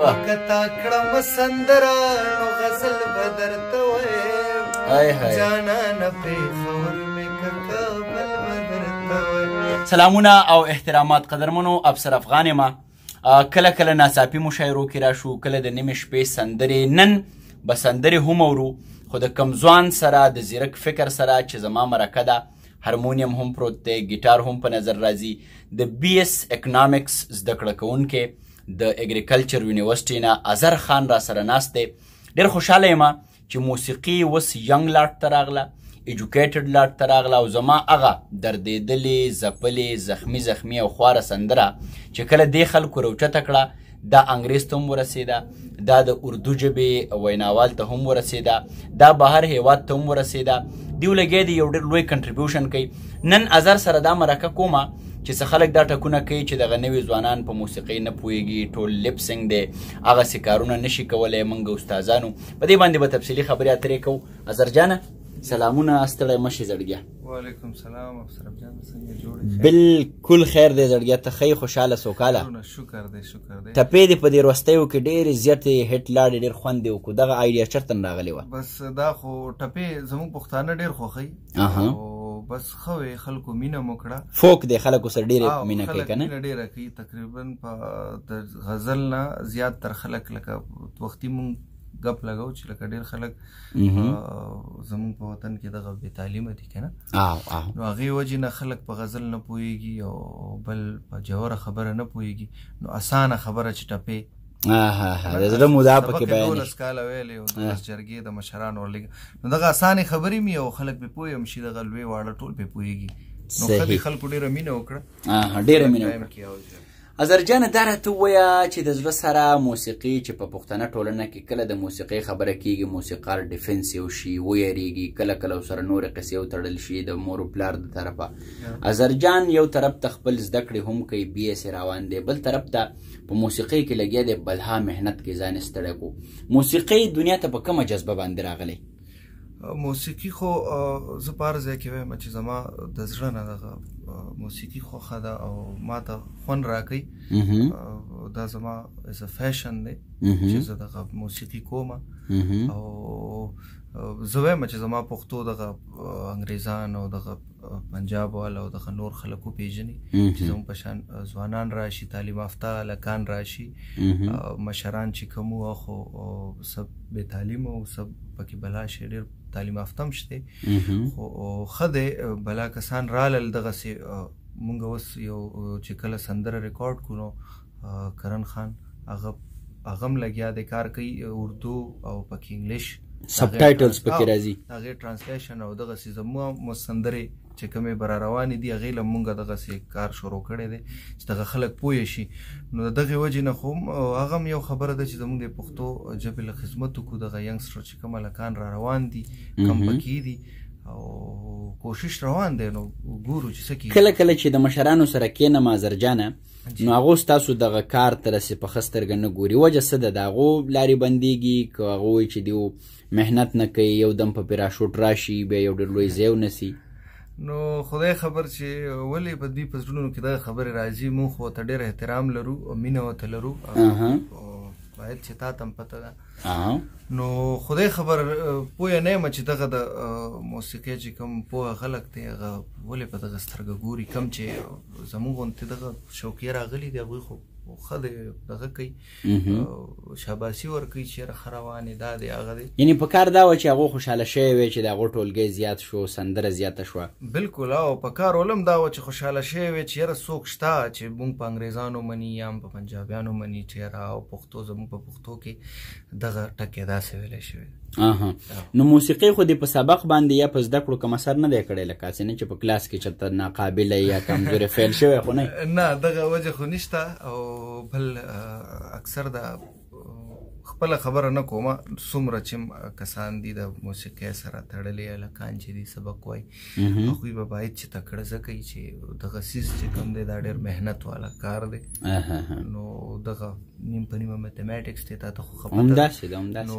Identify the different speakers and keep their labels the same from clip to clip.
Speaker 1: کتا کړم سندرا نو غزل بدرته وې جانا نه پېښور مې کابل بدرته وې.
Speaker 2: سلامونه او احترامات قدرمنو، افسر افغان یم. کله کله ناڅاپي مشاعرو کې راشو، کله د نیمې شپې سندرې. نن به سندرې هم اورو، خو د کم ځوان سره د زیرک فکر سره چې زما مرکه ده. هارمونیم هم پروت دی، ګیټار هم په نظر راځي. د بی اس اکنامکس زده کړه کوونکی د اګریکلچر یونیورسټي نه اظهر خان را سره ناست دی. ډېر خوشحاله یم چې موسیقي اوس ینګ لاټ ته راغله، ایجوکیټډ لاټ ته راغله، او زما هغه دردېدلې، ځپلې، زخمي او خواره سندره چې کله دې خلکو راوچته کړه، دا انګریز ته هم ورسېده، دا د اردو ژبې ویناوال ته هم ورسېده، دا بهر هیواد ته هم ورسېده. دیو لګیا دي یو ډېر لوی کنټریبیوشن کوي. نن اظهر سره دا مرکه کومه چې څه خلک دا ټکونه کوي چې دغه نوي ځوانان په موسیقۍ نه پوهېږي، ټول لپ سینګ دی، هغسې کارونه نشي کولی. موږ استادانو په دې باندې به تفصیلي خبرې اترې کوو. اظهر جانه سلامونه، ستړی مشې زړګیا.
Speaker 1: وعلیکم سلام افسر جان، څنګه جوړ؟
Speaker 2: بالکل خیر دی زړګیا، ته ښه خوشحاله سوکاله؟
Speaker 1: شکر دی شکر دی.
Speaker 2: ټپې دې په دې وروستیو کې ډېرې زیاتې هټ لاړې، ډېر خوند دې وکړو. دغه آیډیا چېرته نه راغلې وه؟
Speaker 1: بس دا خو ټپې زموږ پښتانه ډېر خوښوي، بس ښه وې، خلکو مینه مو کړه.
Speaker 2: فوک دی، خلکو سره ډېرې مینه کوي که نه؟
Speaker 1: مینه ډېره کوي. تقریبا په د غزل نه زیات تر خلک لکه وختي مونږ ګپ لګو چې لکه ډېر خلک زموږ په وطن کې دغه بې تعلیمه دي که نه، نو هغې وجې نه خلک په غزل نه پوهېږي او بل په جوره خبره نه پوهېږي. نو اسانه خبره چې ټپې
Speaker 2: د زړه مودا پکې بیانې
Speaker 1: 12 کاله ویلې او 12 جرګې د مشرانو ورلېږه، نو دغه اسانې خبرې مې او خلک پې پوه هم شي، دغه لوی واړه ټول پې پوهېږي. نو ښه دې خلکو ډېره مینه وکړه.
Speaker 2: ډېره مینه وکړه. اظهر جانه دا راته ووایه چې د زړه سره موسیقي چې په پښتنه ټولنه کې کله د موسیقۍ خبره کېږي، موسیقار ډیفنسیو شي، ویریږي، کله کله ورسره نورې قصې وتړل شي د مور و پلار د طرفه. اظهر جان یو طرف ته خپل زده کړې هم کوي، بي اس روان دی، بل طرف ته په موسیقۍ کې لګیا دی، بلها محنت کې ځان یې ستړی کړو. موسیقۍ دنیا ته په کومه جذبه باندې راغلی؟
Speaker 1: موسیقي خو زه په هر ځای کې وایم چې زما د زړه نه دغه موسیقي خوښه ده او ما ته خوند راکوي. دا زما از ا فیشن دی چې زه دغه موسیقي کوم، او زه وایم چې زما پښتو دغه انګریزان او دغه پنجاب والا او دغه نور خلک وپېژني، چې زموږ په شان ځوانان راشي، تعلیم یافته هلکان راشي، مشران چې کوم وو خو سب بې تعلیم او سب پکې بلا شي، ډېر تعلیم یافته هم شته، خو ښه دی بلا کسان رالل. دغسې مونږ اوس یو چې کله سندره ریکارډ کړو نو کرن خان هغه هم لګیا دی، کار کوي، اردو او پکې انګلیش
Speaker 2: سب ټایټلز پکې راځي،
Speaker 1: هغې ټرانسلیشن او دغسې زموږ سندرې چې کومې به را روانې دي هغې له مونږ دغسې کار شروع کړی دی چې دغه خلک پوه شي. نو د دغې وجې نه خو هغه هم یو خبره ده چې زموږ د پښتو ژبې له خدمت وکړو. دغه ینګسټر چې کوم هلکان را روان دي، کم پکې دي او کوشش روان دی، نو ګورو چې څه کېږي.
Speaker 2: کله کله چې د مشرانو سره کښېنم اظهر جانه، نو هغو ستاسو دغه کار ته رسې په ښه سترګه نه ګوري. وجه څه ده؟ د هغو لارې بندېږي که هغه وایي چې دیو محنت نه کوي، یو دم په پیراشوټ راشي، بیا یو ډېر لوی ځای ونسي؟
Speaker 1: نو خدای خبر چې ولې په دوی په زړونو کې دغه خبرې راځي. موږ خو ورته ډېر احترام لرو او مینه ورته لرو، باید چې تا ته هم پته ده. نو خدای خبر پوه نه یم چې دغه د موسیقۍ چې کوم پوهه خلک دی هغه ولې په دغه سترګه ګوري. کم چې زموږ غوندې دغه شوقیه راغلي دي هغوی خو ښه دی دغه کوي، شاباسي ورکوي چې یاره ښه روانې دا دی هغه دی.
Speaker 2: یعنې په کار دا وه چې هغو خوشحاله شوی وی چې د هغو ټولګی زیات شو، سندره زیاته شوه؟
Speaker 1: بلکل، او په کار ولم دا وه چې خوشحاله شوی وی چې یاره څوک شته چې مونږ په انګریزانو مني یا په پنجابیانو مني چې یاره او پښتو زموږ په پښتو کې دغه ټکی داسې ویلی شوی.
Speaker 2: نو موسیقۍ خو دې په سبق باندې یا په زده کړو کم اثر نه دی کړی، لکه هسې نه چې په کلاس کې چېرته ناقابله یا کمزورې فیل شوی خو نه؟
Speaker 1: نه، دغه وجه خو نشته. او بل اکثر د خپله خبره نه کومه، څومره چې کسان دي د موسیقۍ سره تړلي هلکان چې دي سبق وایي، هغوی به باید چې تکړه زده کوي چې دغه څیز چې کوم دی دا ډېر محنت والا کار دی. نو دغه نیم په نیمه میتھمیټکس دی، تا ته خو خبره
Speaker 2: همداسې ده.
Speaker 1: نو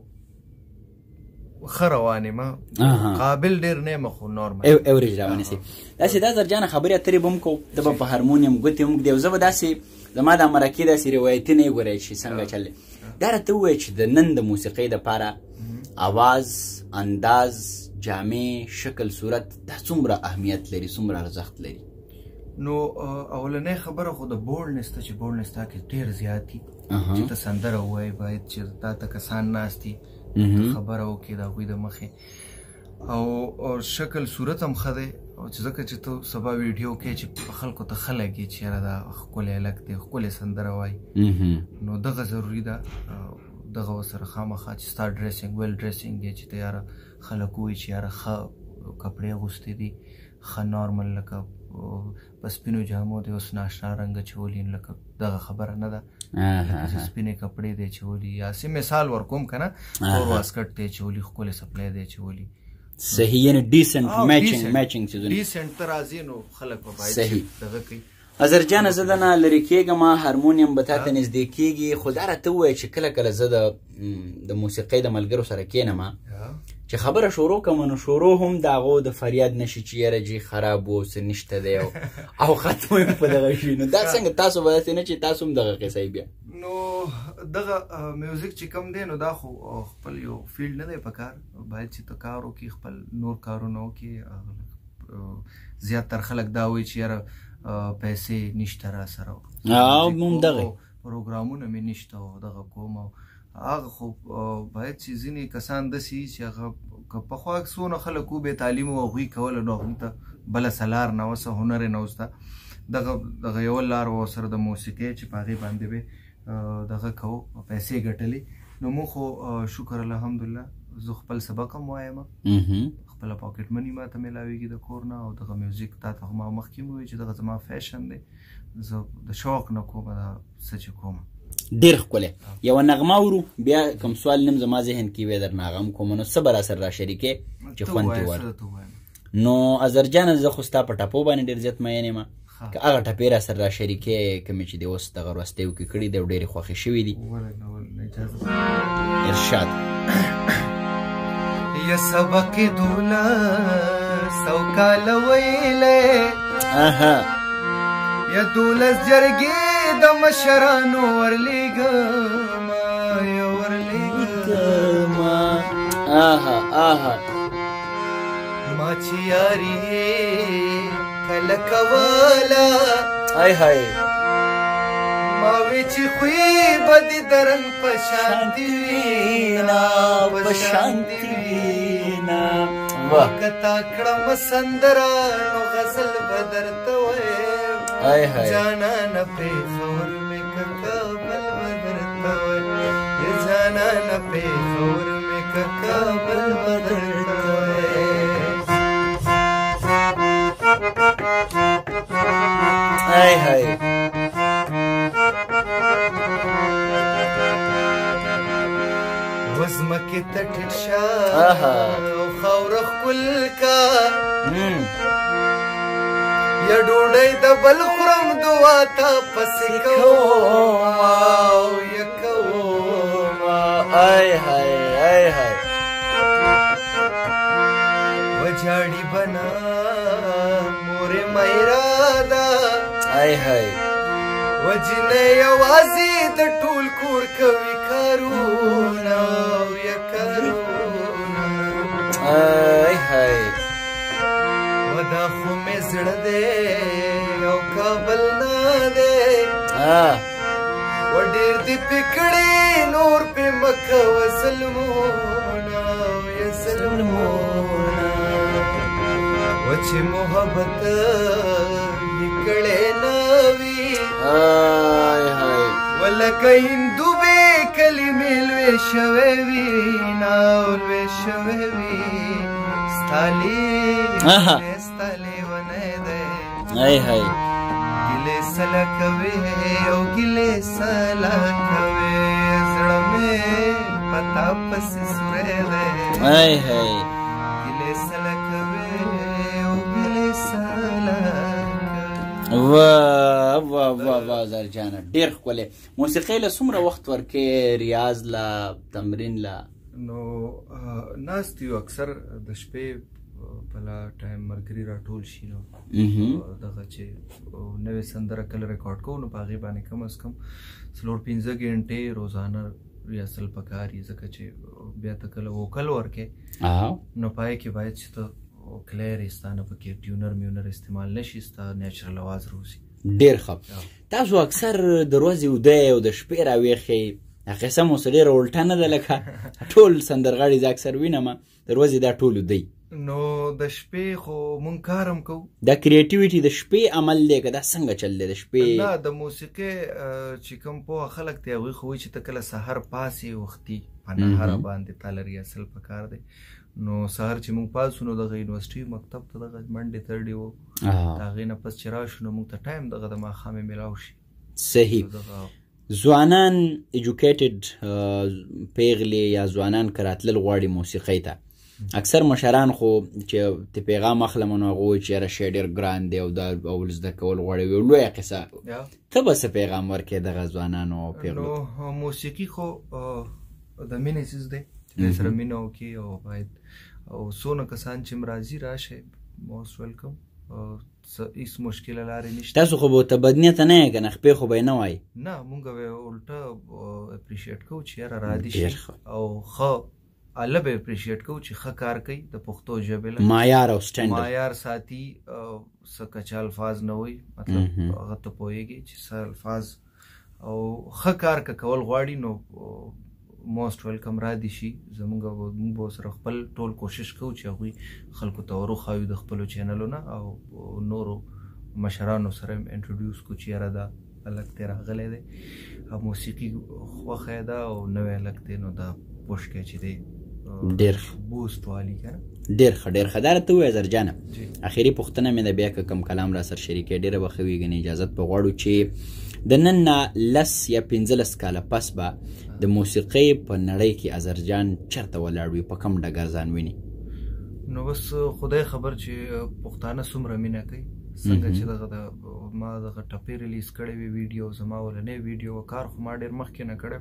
Speaker 1: ښه روانې ما قابل ډېر نه یم خو نارمل
Speaker 2: اوریج روانې سي. داسې دا اظهر جانه خبرې اترې به هم کوو، ده به په هارمونیم ګوتې هم ږدي، او زه به داسې زما دا مرکې داسې روایتي نه یې ګورئ چې څنګه چل دی. دا راته ووایه چې د نن د موسیقۍ دپاره اواز، انداز، جامع، شکل، صورت دا څومره اهمیت لري، څومره ارزښت لري؟
Speaker 1: نو اولنۍ خبره خو د بولډنس ته چې بولډنس تا کې ډېر زیات دي چې ته سندره ووایې، باید چې تا ته کسان ناست دي خبره وکړي د هغوی د مخې، او شکل صورت هم ښه دی، او چې ځکه چې ته سبا ویډیو کې چې خلکو ته ښه لګي چې یاره دا ښکلی هلک دی، ښکلې سندره وایي، نو دغه ضروري ده دغه ورسره خامخا چې ستا ډریسنګ ویل ډریسنګ دی، چې ته یاره خلک ووایي چې یاره ښه کپړې اغوستې دي، ښه نارمل لکه په سپینو جامو دی اوس ناشنا رنګه چولي، لکه دغه خبره نه ده لکه چې سپینې کپړې دی چولي، یا سی مثال ورکوم که نه تور واسکټ دی چولي، ښکلی سپلی دی چولي،
Speaker 2: صحیح، یعنی ډیسنټ میچنګ څیزونه
Speaker 1: ډیسنټ ته راځي، نو خلک به باید دغه کوي.
Speaker 2: اظهر جانه زه دنه لرې کېږم، هارمونیم به تا ته نږدې کېږي، خو دا راته ووایه چې کله کله زه د موسیقۍ د ملګرو سره کښېنم چې خبره شروع کړم، نو شروع هم د هغو د فریاد نشي چې یاره جي خراب و څه نشته دی او ختم یم په دغه شي. نو دا څنګه تاسو به داسې نه چې تاسو هم دغه قصه بیا؟
Speaker 1: نو دغه میوزیک چې کوم دی نو دا خو خپل یو فیلډ نه دی په کار، باید چې ته کار وکړي، خپل نور کارونه وکړي. زیاتر خلک دا وایي چې یاره پیسې نشته را سره، پروګرامونه مې نشته او دغه کوم، او هغه خو باید چې ځینې کسان داسې چې هغه که پخوا څونه خلک و بې تعلیم و هغوی کوله، نو هغوی ته بله څه لار نه وه، څه هنر یې نه و زده، دغه یوه لار وه ورسره د موسیقۍ چې په هغې باندې به دغه کوو، پیسې ګټلې. نو موږ خو شکر الحمدلله زه خپل سبق هم وایم، خپله پاکټ مني ما ته میلاویږي د کور نه، او دغه میوزیک تا ته ما مخکې مې ووایي چې دغه زما فیشن دی، زه د شوق نه کوم دا څه چې کوم.
Speaker 2: ډېر ښکلی. یوه نغمه ورو، بیا کوم سوال نیم زما ذهن کې وی درنه هغه هم کوم، نو څه به راسره راشریکې چې خوند دې وړ. نو اظهر جانه زه خو ستا په ټپو باندې ډېر زیات مین یم، که هغه ټپې راسره راشریکې کومې چې دې اوس دغه وروستیو کې کړي دي او ډېرې خوښې شوي دي. ارشاد.
Speaker 1: یا سبق دولس کاله ویلې یا دولس جرګې د مشرانو ورلیږما یا ورلیږما ما چې یاري کله کوله ما وی چې خوی بدی درن پشانتی وینا پشانتی وینا وکتا کړم سندرا نو غزل بدرته وې جانا نه په خور مې کابل بدرته وې جانا نه په خور مې کابل بدرته وې وزمکې ته ټیټ شه او خاوره ښکل کا یا ډوډۍ د بل خورم دعا ته پسې کوما او یا کوما وجاړي بنا مورې میرا ده وجنه یوازې د ټول کور کوي کارونه یا کارونه ودا خو مې زړه دی او کابل نه دی و ډېر دې پې کړي نور پې مه کوه ظلمونه یا ظلمونه و چې محبت یې کړی نه وي ولکه هندو به کلمې لوی شوی وي لوی شوی وي ستا لیونی دی ګیلې سله کوې او ګیلې سله کوې زړه مې په تا پسې سوری دی ګیلې سله کوې او ګیلې سله
Speaker 2: واه واه واه واه اظهر جانه ډېر ښکلی. موسیقۍ له څومره وخت ورکې، ریاض له، تمرین له؟
Speaker 1: نو ناست یو اکثر د شپې بلا ټایم ملګري راټول شي نو دغه چې نوې سندره کله ریکارډ کوو نو په هغې باندې کم از کم 4-5 غنټې روزانه ریاسل پکاري ځکه چې بیا ته کله وکل ورکې نو پای کې باید چې ته کلیر ستانه پکې ټیونر میونر استعمال نشي ستا نیچرل اواز روزي
Speaker 2: ډېر ښه تاسو اکثر د ورځې اوده او د شپې راویښئ قصه مو څه ډېره الټه نه ده لکه ټول سندرغاړي زه اکثر وینم د ورځې دا ټول اوده
Speaker 1: نو د شپې خو مونږ کار هم کوو
Speaker 2: دا کریټیویټي د شپې عمل دی که دا څنګه چل دی د شپې
Speaker 1: نه د موسیقۍ چې کوم پوهه خلک دی هغوی خو وایي چې ته کله سهار پاسې وختي په نهاره باندې تاله ریاسل پکار دی نو سهار چې مونږ پاسو نو دغه یونیورسټي مکتب ته دغه منډې ترډې وو د هغې نه پس چې راشو نو مونږ ته ټایم دغه د ماښامې میلاو شي
Speaker 2: صحیح ځوانان ایجوکیټډ پیغلې یا ځوانان که راتلل غواړي موسیقۍ ته اکثر مشران خو چې ته پیغام اخلم نو هغه وایي چې یاره شی ډېر ګران دی او دا اول زده کول غواړي یو لویه قصه ته به څه پیغام ورکړې دغه ځوانانو او پیغلو
Speaker 1: نو موسیقي خو د مینې څیز دی چې سره مینه وکړي او باید او څونه کسان چې راځي راشئ موست ویلکم هیڅ مشکله لارې نشته
Speaker 2: تاسو خو به ورته بدنیته نه یې که نه خپې خو به یې نه وایي
Speaker 1: نه مونږ به الټه اپریشیټ کوو چې یاره رادي شي او ښه الله به اپریشیټ کوو چې ښه کار کوي د پښتو ژبې له
Speaker 2: معیار او سټنډرډ
Speaker 1: معیار ساتي څه کچه الفاظ نه وایي مطلب هغه ته پوهېږي چې څه الفاظ او ښه کار که کول غواړي نو موست ویلکم را دي شي زمونږ به سره خپل ټول کوشش کوو چې هغوی خلکو ته وروښایو د خپلو چینلونو او نورو مشرانو سره انټروډیوس کړو چې یاره دا هلک دی راغلی دی او موسیقي خوښه ده او نوی هلک دی نو دا پوښ کوي چې دی
Speaker 2: ډېر
Speaker 1: بوست والي که نه
Speaker 2: ډېر ښه ډېر ښه دا راته ووایه زرجانه اخري پوښتنه مې ده بیا که کوم کلام را سره شریکوي ډېره به ښه وي ګنې اجازت به غواړو چې د نن نه 10 یا 15 کاله پس به د موسیقۍ په نړۍ کې اظهرجان چېرته ولاړ وي په کوم ډګر ځان ویني
Speaker 1: نو بس خدای خبر چې پښتانه څومره مینه کوي څنګه چې دغه ما دغه ټپې ریلیز کړی وي ویډیو زما ولنی ویډیو کار خو ما ډېر مخکې نه کړی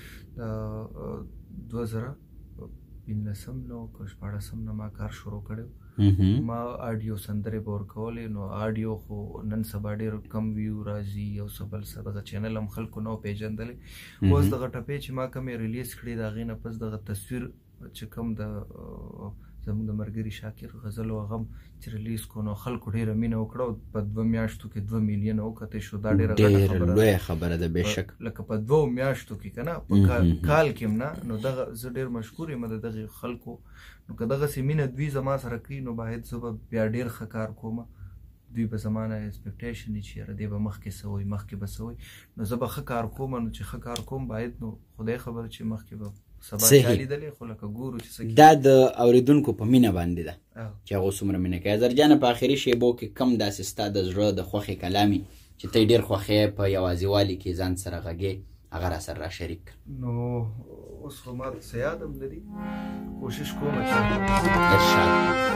Speaker 1: 2015 نو که 14 نه ما کار شروع کړی ما آډیو سندرې به ورکولې نو آډیو خو نن سبا ډېر کم ویو راځي او څه بل څه دغه چینل هم خلکو نه و پېژندلی اوس دغه ټپې چې ما کمې ریلیز کړي د هغې نه پس دغه تصویر چې کوم د زموږ د ملګري شاکر غزل او هغه هم چې ریلیز کړو نو خلکو ډېره مینه وکړه او په 2 میاشتو کې 2 میلیونه وکتې شو دا ډېره
Speaker 2: لویه خبره ده بېشک
Speaker 1: لکه په 2 میاشتو کې که نه په کال کې هم نه نو دغه زه ډېر مشکور یم د دغې خلکو نو که دغسې مینه دوی زما سره کوي نو باید زه به بیا ډېر ښه کار کوم دوی به زما نه ایکسپیکټیشن وي چې یاره دی به مخکې څه وایي مخکې به څه وایي نو زه به ښه کار کوم نو چې ښه کار کوم باید نو خدای خبر چې مخکې به سبا چا لیدلی خو لکه ګورو چې څه
Speaker 2: دا د اورېدونکو په مینه باندې ده چې هغه څومره مینه کوي اظهرجانه په آخري شیبو کې کم داسې ستا د زړه د خوښې کلامي چې ته یې ډېر خوښې په یوازیوالي کې ځان سره غږې هغه را سره را شریک
Speaker 1: نو اوس خو ما څه یاد هم لري کوشش کوم چې
Speaker 2: ارشاد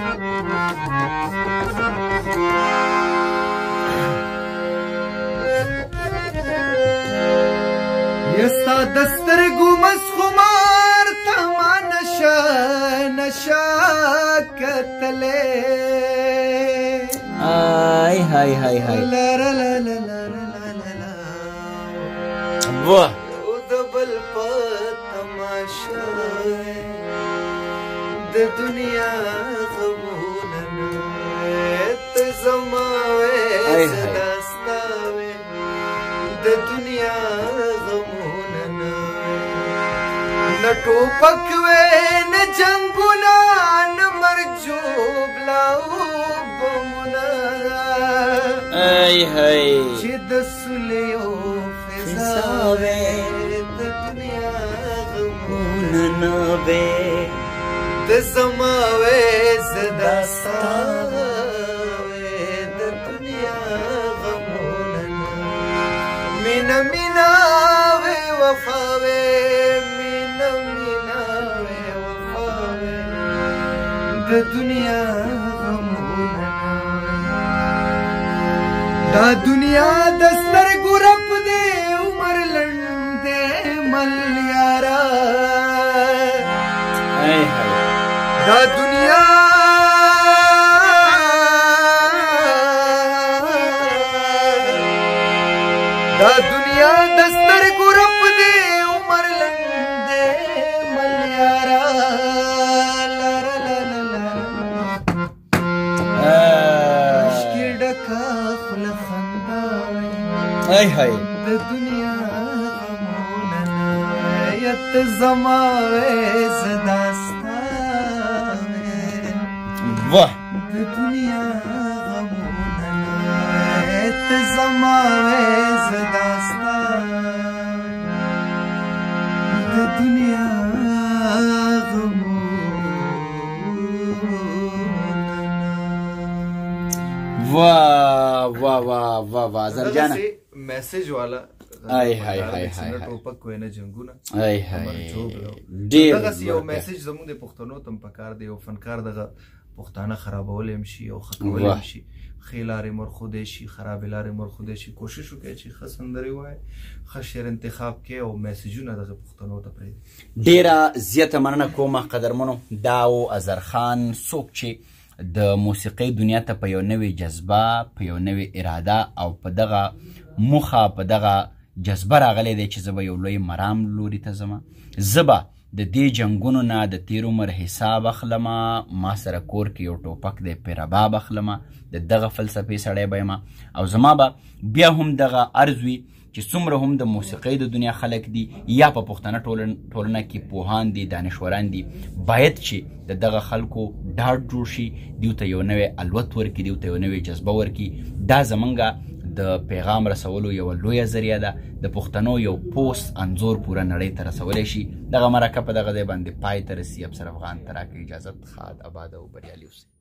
Speaker 1: یستا دسترګو مسخمار ته ما نشه نشه کتلې
Speaker 2: آی هاي هاي هاي
Speaker 1: لا لا لا لا لا لا
Speaker 2: واه
Speaker 1: او د بل په تماشا د دنیا غمونه نه ته زما وې داستاوې د دنیا غمونه نه نه ټوپک وې نه جنګونه نه مرګ جوړلا بمونه
Speaker 2: آی هاي
Speaker 1: چې د سلیو فضا وې د دنیا غمونه نه وې د زما وې زداستا وې د دنیا غمونه نه مینا مینا وې وفا وې مینا مینا وې وفا وې د دنیا غمونه نه دا دنیا د سترګو رپ دې عمر لنډ دې مل یارا دا دنیا دا دنیا دستر کو رب دے عمر لندے ملیارا لارا لارا عشقی ڈکا خل خنداوی
Speaker 2: ای های
Speaker 1: دا دنیا غموننا یت زماوی زداستا
Speaker 2: واه
Speaker 1: دا دنیا زماوی زداستا د دنیا
Speaker 2: वाह वाह वाह वाह वाह अजहर जान
Speaker 1: मैसेज वाला
Speaker 2: आय हाय हाय हाय
Speaker 1: ټوپک کوی نه جنگونه
Speaker 2: आय हाय ډیر
Speaker 1: دغه یو میسج زموږ د پښتنو تم پکار دی او فنکار دغه پښتانه خرابول هم شي او ختمول هم شي خیلارې مرخوده شي خراب لارې مرخوده شي کوشش وکړي چې ښه سندرې وایي ښه شعر انتخاب کړي او میسجونه دغه پښتنو ته پرېږدي.
Speaker 2: ډیره زیاته مننه کومه قدرمنو. دا و اظهر خان څوک چې د موسیقۍ دنیا ته په یو نوې جذبه په یو نوې اراده او په دغه موخه په دغه جذبه راغلی دی چې زه به یو لوی مرام لوري ته ځمه. زه به د دې جنګونو نه د تیر عمر حساب اخلمه. ما سره کور کې یو ټوپک دی پې رباب اخلمه. د دغه فلسفې سړی به یم او زما به بیا هم دغه عرض وي چې څومره هم د موسیقۍ د دنیا خلک دي یا په پښتنه ټولنه کې پوهان دي دانشوران دي باید چې د دغه خلکو ډاډ جوړ شي دیو ته یو نوی الوت ورکړي دیو ته یو نوې جذبه ورکړي. دا زمونږ د پیغام رسولو یوه لویه ذریعه ده. د پښتنو یو پوست انځور پوره نړۍ ته رسولی شي. دغه مرکه په دغه ځای باندې پای ته رسي. افسر افغان ته راکړي اجازت. ښاد آباد او بریالي اوسئ.